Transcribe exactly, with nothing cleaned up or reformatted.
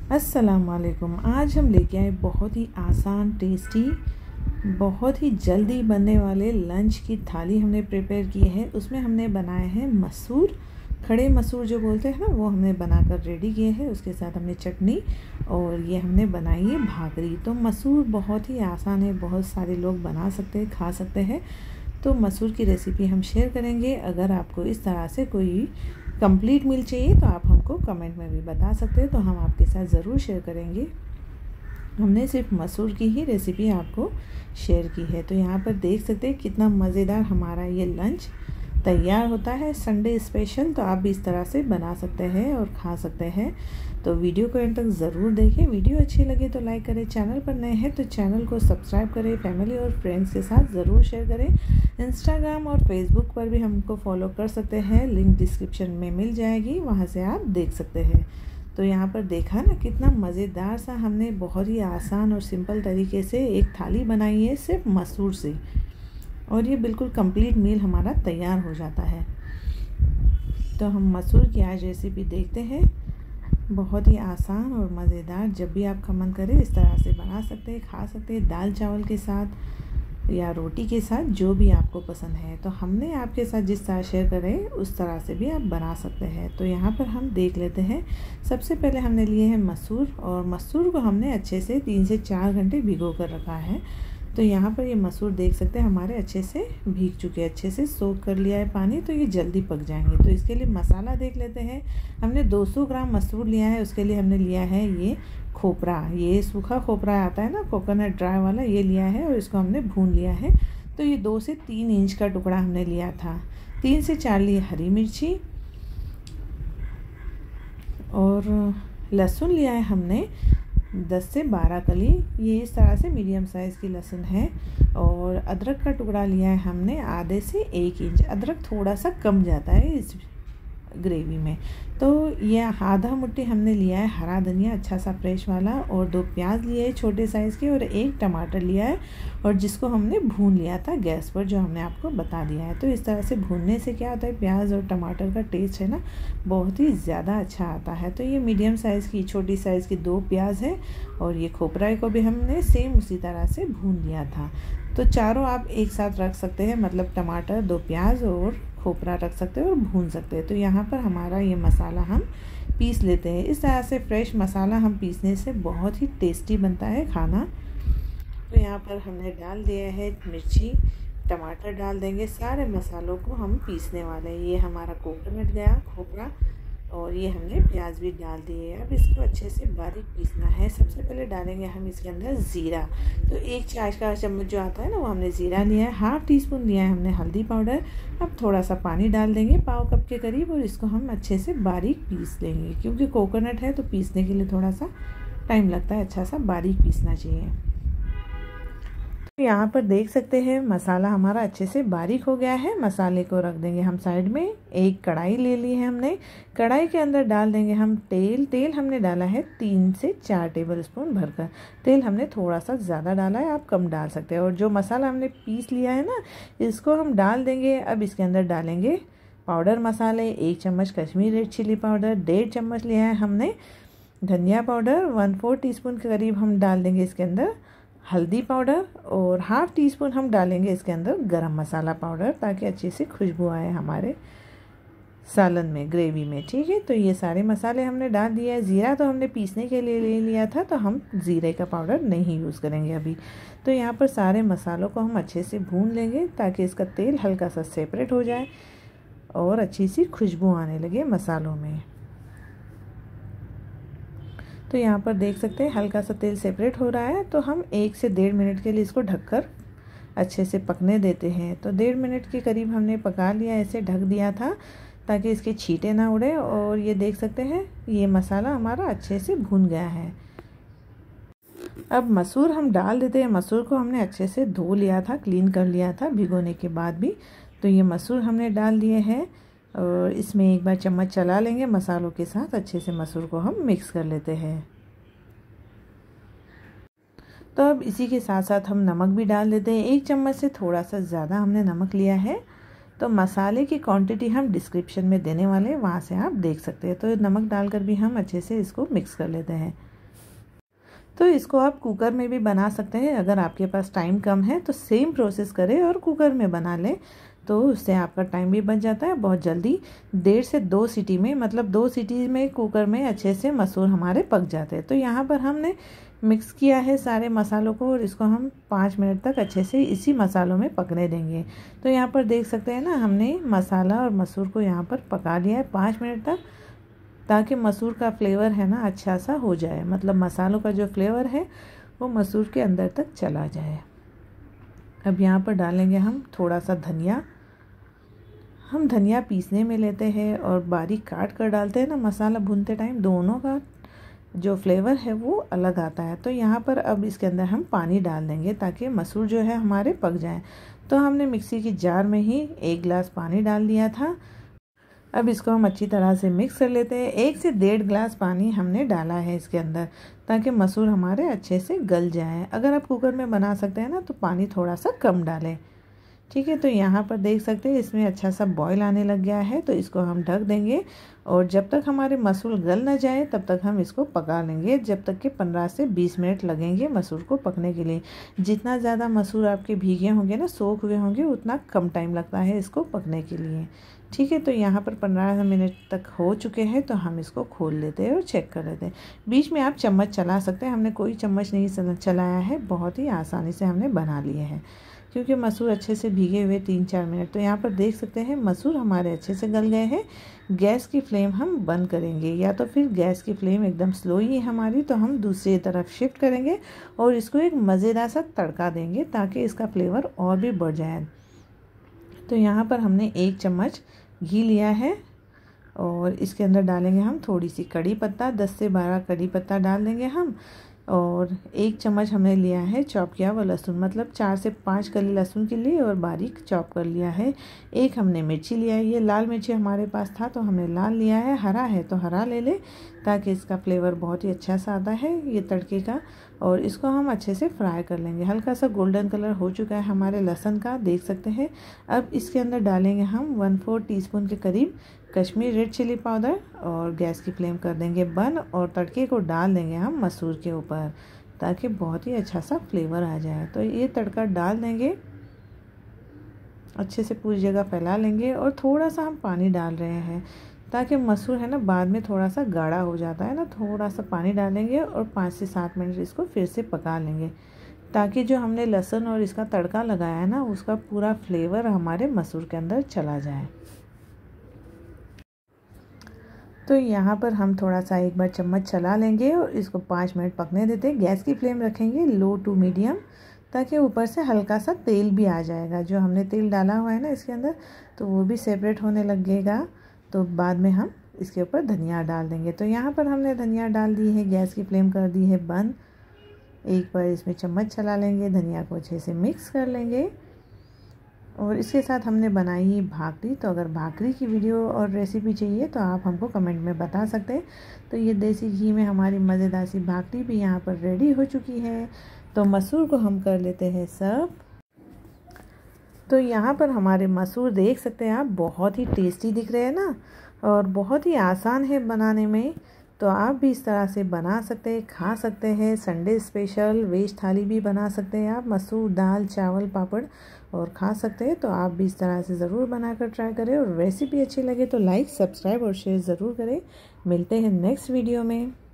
अस्सलाम वालेकुम। आज हम लेके आए बहुत ही आसान, टेस्टी, बहुत ही जल्दी बनने वाले लंच की थाली हमने प्रिपेयर की है। उसमें हमने बनाए हैं मसूर, खड़े मसूर जो बोलते हैं ना, वो हमने बनाकर रेडी किए हैं। उसके साथ हमने चटनी और ये हमने बनाई है भाकरी। तो मसूर बहुत ही आसान है, बहुत सारे लोग बना सकते हैं, खा सकते हैं। तो मसूर की रेसिपी हम शेयर करेंगे। अगर आपको इस तरह से कोई कंप्लीट मील चाहिए तो आप हमको कमेंट में भी बता सकते हैं, तो हम आपके साथ ज़रूर शेयर करेंगे। हमने सिर्फ मसूर की ही रेसिपी आपको शेयर की है। तो यहाँ पर देख सकते हैं कितना मज़ेदार हमारा ये लंच तैयार होता है संडे स्पेशल। तो आप भी इस तरह से बना सकते हैं और खा सकते हैं। तो वीडियो को एंड तक ज़रूर देखें। वीडियो अच्छी लगे तो लाइक करें, चैनल पर नए हैं तो चैनल को सब्सक्राइब करें, फैमिली और फ्रेंड्स के साथ ज़रूर शेयर करें। इंस्टाग्राम और फेसबुक पर भी हमको फॉलो कर सकते हैं, लिंक डिस्क्रिप्शन में मिल जाएगी, वहाँ से आप देख सकते हैं। तो यहाँ पर देखा ना कितना मज़ेदार सा हमने बहुत ही आसान और सिंपल तरीके से एक थाली बनाई है सिर्फ मसूर से, और ये बिल्कुल कंप्लीट मील हमारा तैयार हो जाता है। तो हम मसूर की आज रेसिपी देखते हैं। बहुत ही आसान और मज़ेदार, जब भी आपका मन करे इस तरह से बना सकते हैं, खा सकते हैं, दाल चावल के साथ या रोटी के साथ, जो भी आपको पसंद है। तो हमने आपके साथ जिस तरह शेयर करें उस तरह से भी आप बना सकते हैं। तो यहाँ पर हम देख लेते हैं। सबसे पहले हमने लिए हैं मसूर, और मसूर को हमने अच्छे से तीन से चार घंटे भिगो कर रखा है। तो यहाँ पर ये मसूर देख सकते हैं हमारे अच्छे से भीग चुके हैं, अच्छे से सोख कर लिया है पानी, तो ये जल्दी पक जाएंगे। तो इसके लिए मसाला देख लेते हैं। हमने दो सौ ग्राम मसूर लिया है। उसके लिए हमने लिया है ये खोपरा, ये सूखा खोपरा आता है ना, कोकोनट ड्राई वाला, ये लिया है और इसको हमने भून लिया है। तो ये दो से तीन इंच का टुकड़ा हमने लिया था। तीन से चार लिए हरी मिर्ची, और लहसुन लिया है हमने दस से बारह कली, ये इस तरह से मीडियम साइज़ की लहसुन है। और अदरक का टुकड़ा लिया है हमने आधे से एक इंच। अदरक थोड़ा सा कम जाता है इस ग्रेवी में। तो ये आधा मुट्ठी हमने लिया है हरा धनिया, अच्छा सा फ्रेश वाला, और दो प्याज लिए छोटे साइज़ के, और एक टमाटर लिया है, और जिसको हमने भून लिया था गैस पर, जो हमने आपको बता दिया है। तो इस तरह से भूनने से क्या होता है, प्याज और टमाटर का टेस्ट है ना बहुत ही ज़्यादा अच्छा आता है। तो ये मीडियम साइज़ की, छोटी साइज़ की दो प्याज है, और ये खोपरा को भी हमने सेम उसी तरह से भून लिया था। तो चारों आप एक साथ रख सकते हैं, मतलब टमाटर, दो प्याज और खोपरा रख सकते हैं और भून सकते हैं। तो यहाँ पर हमारा ये मसाला हम पीस लेते हैं। इस तरह से फ्रेश मसाला हम पीसने से बहुत ही टेस्टी बनता है खाना। तो यहाँ पर हमने डाल दिया है मिर्ची, टमाटर डाल देंगे, सारे मसालों को हम पीसने वाले हैं। ये हमारा कोकोनट गया, खोपरा, और ये हमने प्याज भी डाल दिए। अब इसको अच्छे से बारीक पीसना है। सबसे पहले डालेंगे हम इसके अंदर ज़ीरा। तो एक चाय का चम्मच जो आता है ना, वो हमने ज़ीरा लिया है। हाफ़ टी स्पून लिया है हमने हल्दी पाउडर। अब थोड़ा सा पानी डाल देंगे, पाव कप के करीब, और इसको हम अच्छे से बारीक पीस लेंगे। क्योंकि कोकोनट है तो पीसने के लिए थोड़ा सा टाइम लगता है, अच्छा सा बारीक पीसना चाहिए। यहाँ पर देख सकते हैं मसाला हमारा अच्छे से बारीक हो गया है। मसाले को रख देंगे हम साइड में। एक कढ़ाई ले ली है हमने। कढ़ाई के अंदर डाल देंगे हम तेल। तेल हमने डाला है तीन से चार टेबल स्पून भरकर। तेल हमने थोड़ा सा ज़्यादा डाला है, आप कम डाल सकते हैं। और जो मसाला हमने पीस लिया है ना, इसको हम डाल देंगे। अब इसके अंदर डालेंगे पाउडर मसाले। एक चम्मच कश्मीरी रेड चिली पाउडर, डेढ़ चम्मच लिया है हमने धनिया powder, one four teaspoon के करीब हम डाल देंगे इसके अंदर हल्दी पाउडर, और हाफ़ टी स्पून हम डालेंगे इसके अंदर गरम मसाला पाउडर, ताकि अच्छी सी खुशबू आए हमारे सालन में, ग्रेवी में। ठीक है, तो ये सारे मसाले हमने डाल दिया है। ज़ीरा तो हमने पीसने के लिए ले लिया था, तो हम ज़ीरे का पाउडर नहीं यूज़ करेंगे अभी। तो यहाँ पर सारे मसालों को हम अच्छे से भून लेंगे, ताकि इसका तेल हल्का सा सेपरेट हो जाए और अच्छी सी खुशबू आने लगे मसालों में। तो यहाँ पर देख सकते हैं हल्का सा तेल सेपरेट हो रहा है। तो हम एक से डेढ़ मिनट के लिए इसको ढककर अच्छे से पकने देते हैं। तो डेढ़ मिनट के करीब हमने पका लिया, ऐसे ढक दिया था ताकि इसके छींटे ना उड़े। और ये देख सकते हैं ये मसाला हमारा अच्छे से भून गया है। अब मसूर हम डाल देते हैं। मसूर को हमने अच्छे से धो लिया था, क्लीन कर लिया था भिगोने के बाद भी। तो ये मसूर हमने डाल दिए हैं, और इसमें एक बार चम्मच चला लेंगे मसालों के साथ। अच्छे से मसूर को हम मिक्स कर लेते हैं। तो अब इसी के साथ साथ हम नमक भी डाल देते हैं। एक चम्मच से थोड़ा सा ज़्यादा हमने नमक लिया है। तो मसाले की क्वांटिटी हम डिस्क्रिप्शन में देने वाले हैं, वहाँ से आप देख सकते हैं। तो नमक डालकर भी हम अच्छे से इसको मिक्स कर लेते हैं। तो इसको आप कुकर में भी बना सकते हैं। अगर आपके पास टाइम कम है तो सेम प्रोसेस करें और कुकर में बना लें, तो उससे आपका टाइम भी बच जाता है। बहुत जल्दी डेढ़ से दो सीटी में, मतलब दो सीटी में कुकर में अच्छे से मसूर हमारे पक जाते हैं। तो यहाँ पर हमने मिक्स किया है सारे मसालों को और इसको हम पाँच मिनट तक अच्छे से इसी मसालों में पकने देंगे। तो यहाँ पर देख सकते हैं ना, हमने मसाला और मसूर को यहाँ पर पका लिया है पाँच मिनट तक, ताकि मसूर का फ्लेवर है ना अच्छा सा हो जाए, मतलब मसालों का जो फ्लेवर है वो मसूर के अंदर तक चला जाए। अब यहाँ पर डालेंगे हम थोड़ा सा धनिया। हम धनिया पीसने में लेते हैं और बारीक काट कर डालते हैं ना, मसाला भूनते टाइम दोनों का जो फ्लेवर है वो अलग आता है। तो यहाँ पर अब इसके अंदर हम पानी डाल देंगे ताकि मसूर जो है हमारे पक जाए। तो हमने मिक्सी की जार में ही एक गिलास पानी डाल दिया था। अब इसको हम अच्छी तरह से मिक्स कर लेते हैं। एक से डेढ़ गिलास पानी हमने डाला है इसके अंदर, ताकि मसूर हमारे अच्छे से गल जाए। अगर आप कुकर में बना सकते हैं ना तो पानी थोड़ा सा कम डालें, ठीक है। तो यहाँ पर देख सकते हैं इसमें अच्छा सा बॉईल आने लग गया है। तो इसको हम ढक देंगे और जब तक हमारे मसूर गल ना जाए तब तक हम इसको पका लेंगे, जब तक कि पंद्रह से बीस मिनट लगेंगे मसूर को पकने के लिए। जितना ज़्यादा मसूर आपके भीगे होंगे ना, सोख हुए होंगे, उतना कम टाइम लगता है इसको पकने के लिए, ठीक है। तो यहाँ पर पंद्रह मिनट तक हो चुके हैं, तो हम इसको खोल लेते हैं और चेक कर लेते हैं। बीच में आप चम्मच चला सकते हैं, हमने कोई चम्मच नहीं चलाया है, बहुत ही आसानी से हमने बना लिए हैं क्योंकि मसूर अच्छे से भीगे हुए तीन चार मिनट। तो यहाँ पर देख सकते हैं मसूर हमारे अच्छे से गल गए हैं। गैस की फ्लेम हम बंद करेंगे, या तो फिर गैस की फ्लेम एकदम स्लो ही है हमारी, तो हम दूसरी तरफ शिफ्ट करेंगे और इसको एक मज़ेदार सा तड़का देंगे ताकि इसका फ्लेवर और भी बढ़ जाए। तो यहाँ पर हमने एक चम्मच घी लिया है और इसके अंदर डालेंगे हम थोड़ी सी कड़ी पत्ता, दस से बारह कड़ी पत्ता डाल देंगे हम। और एक चम्मच हमने लिया है चॉप किया हुआ लहसुन, मतलब चार से पाँच कली लहसुन के लिए और बारीक चॉप कर लिया है। एक हमने मिर्ची लिया है, ये लाल मिर्ची हमारे पास था तो हमने लाल लिया है। हरा है तो हरा ले ले, ताकि इसका फ्लेवर बहुत ही अच्छा सा आता है ये तड़के का। और इसको हम अच्छे से फ्राई कर लेंगे। हल्का सा गोल्डन कलर हो चुका है हमारे लहसुन का, देख सकते हैं। अब इसके अंदर डालेंगे हम वन फोर टी स्पून के करीब कश्मीर रेड चिली पाउडर और गैस की फ्लेम कर देंगे बंद और तड़के को डाल देंगे हम मसूर के ऊपर, ताकि बहुत ही अच्छा सा फ्लेवर आ जाए। तो ये तड़का डाल देंगे, अच्छे से पूरी जगह फैला लेंगे और थोड़ा सा हम पानी डाल रहे हैं ताकि मसूर है ना बाद में थोड़ा सा गाढ़ा हो जाता है ना, थोड़ा सा पानी डालेंगे और पाँच से सात मिनट इसको फिर से पका लेंगे, ताकि जो हमने लहसुन और इसका तड़का लगाया है ना उसका पूरा फ्लेवर हमारे मसूर के अंदर चला जाए। तो यहाँ पर हम थोड़ा सा एक बार चम्मच चला लेंगे और इसको पाँच मिनट पकने देते हैं। गैस की फ्लेम रखेंगे लो टू मीडियम, ताकि ऊपर से हल्का सा तेल भी आ जाएगा। जो हमने तेल डाला हुआ है ना इसके अंदर, तो वो भी सेपरेट होने लगेगा। तो बाद में हम इसके ऊपर धनिया डाल देंगे। तो यहाँ पर हमने धनिया डाल दी है, गैस की फ्लेम कर दी है बंद। एक बार इसमें चम्मच चला लेंगे, धनिया को अच्छे से मिक्स कर लेंगे और इसके साथ हमने बनाई ही भाकरी। तो अगर भाकरी की वीडियो और रेसिपी चाहिए तो आप हमको कमेंट में बता सकते हैं। तो ये देसी घी में हमारी मज़ेदार सी भाकरी भी यहाँ पर रेडी हो चुकी है। तो मसूर को हम कर लेते हैं सर्व। तो यहाँ पर हमारे मसूर देख सकते हैं आप, बहुत ही टेस्टी दिख रहे हैं ना, और बहुत ही आसान है बनाने में। तो आप भी इस तरह से बना सकते हैं, खा सकते हैं। संडे स्पेशल वेज थाली भी बना सकते हैं आप, मसूर दाल चावल पापड़ और खा सकते हैं। तो आप भी इस तरह से ज़रूर बनाकर ट्राई करें और रेसिपी अच्छी लगे तो लाइक सब्सक्राइब और शेयर ज़रूर करें। मिलते हैं नेक्स्ट वीडियो में।